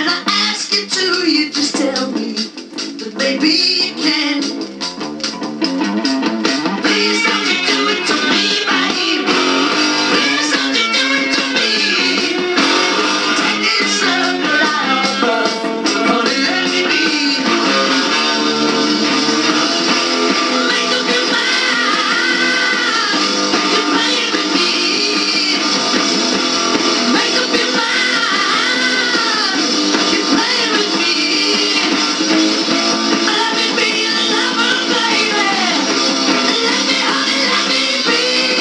When I ask you to, you just tell me that baby you can. Please don't you do it to me, baby. Please don't you do it to me. Take this love that I offer, honey, let me be. Make up your mind, you're playing with me. Make up your mind, you're playing with me. Let me be your lover, baby. Let me, honey, let me be.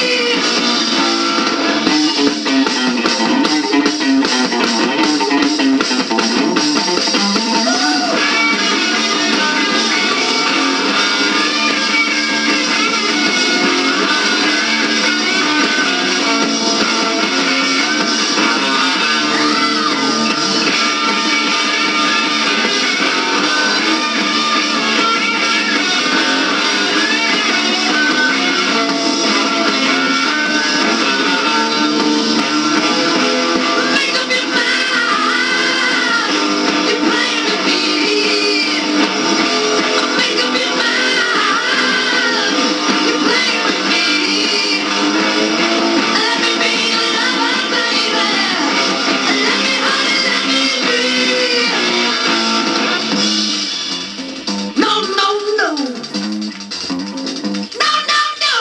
Make up your mind, you're playing with me. Make up your mind, you're playing with me. Let me be your lover, baby. Let me, honey, let me be. No, no, no. No, no, no.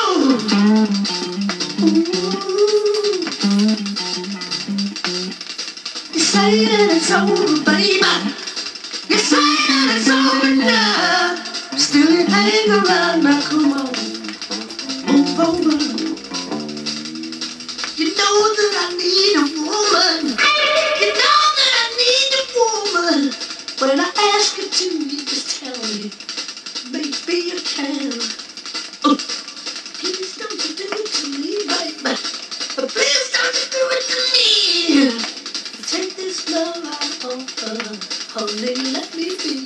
You say that it's over, baby. You say that it's over now. Still you hang around now, come on. Move over. You know that I need a woman. You know that I need a woman. When I ask you to, you just tell me, maybe you can. Oh, please don't you do it to me, baby. Please don't you do it to me. Take this love I offer, honey, let me be.